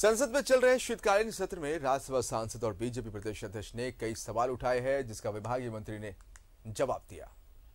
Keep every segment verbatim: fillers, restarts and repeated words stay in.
संसद में चल रहे शीतकालीन सत्र में राज्यसभा सांसद और बीजेपी प्रदेश अध्यक्ष ने कई सवाल उठाए हैं, जिसका विभागीय मंत्री ने जवाब दिया।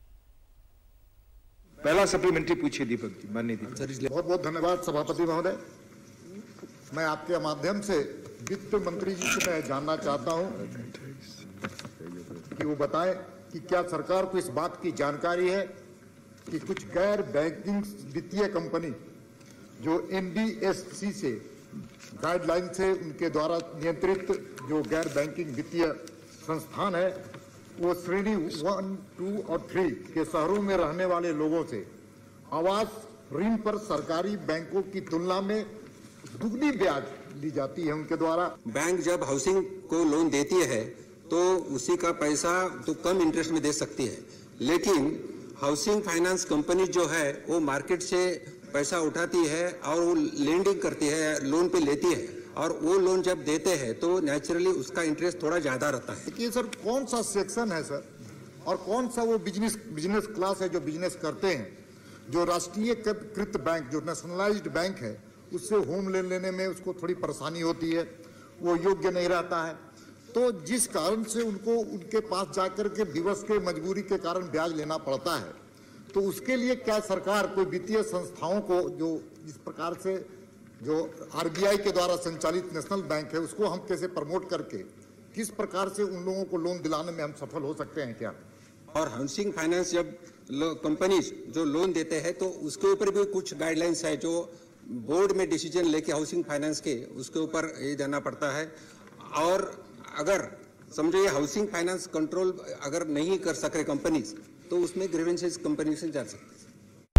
पहला सप्लीमेंट्री पूछिए दीपक जी, माननीय दीपक। बहुत बहुत धन्यवाद सभापति महोदय। मैं आपके माध्यम से वित्त मंत्री जी से मैं जानना चाहता हूं कि वो बताएं कि क्या सरकार को इस बात की जानकारी है कि कुछ गैर बैंकिंग वित्तीय कंपनी जो एन डी एस सी से गाइडलाइन से उनके द्वारा नियंत्रित जो गैर बैंकिंग वित्तीय संस्थान है, वो श्रेणी वन, टू और थ्री के शहरों में रहने वाले लोगों से आवास ऋण पर सरकारी बैंकों की तुलना में दुगनी ब्याज ली जाती है उनके द्वारा। बैंक जब हाउसिंग को लोन देती है तो उसी का पैसा तो कम इंटरेस्ट में दे सकती है, लेकिन हाउसिंग फाइनेंस कंपनी जो है वो मार्केट से पैसा उठाती है और वो लेंडिंग करती है, लोन पे लेती है, और वो लोन जब देते हैं तो नेचुरली उसका इंटरेस्ट थोड़ा ज्यादा रहता है। देखिए सर, कौन सा सेक्शन है सर, और कौन सा वो बिजनेस बिजनेस क्लास है जो बिजनेस करते हैं, जो राष्ट्रीय कृत बैंक जो नेशनलाइज्ड बैंक है उससे होम लोन लेने में उसको थोड़ी परेशानी होती है, वो योग्य नहीं रहता है, तो जिस कारण से उनको उनके पास जाकर के विवश के मजबूरी के कारण ब्याज लेना पड़ता है, तो उसके लिए क्या सरकार कोई वित्तीय संस्थाओं को जो इस प्रकार से जो आर बी आई के द्वारा संचालित नेशनल बैंक है उसको हम कैसे प्रमोट करके किस प्रकार से उन लोगों को लोन दिलाने में हम सफल हो सकते हैं क्या? और हाउसिंग फाइनेंस जब कंपनीज जो लोन देते हैं तो उसके ऊपर भी कुछ गाइडलाइंस है जो बोर्ड में डिसीजन लेके हाउसिंग फाइनेंस के उसके ऊपर ये देना पड़ता है। और अगर समझो ये हाउसिंग फाइनेंस कंट्रोल अगर नहीं कर सके कंपनीज तो उसमें ग्रीवेंसेस कंपनी से जा सकते हैं।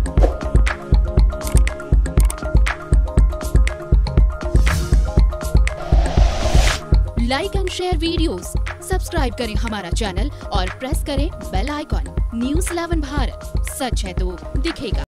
Like and share videos, subscribe करें हमारा चैनल और प्रेस करें bell icon. News eleven Bharat, सच है तो दिखेगा।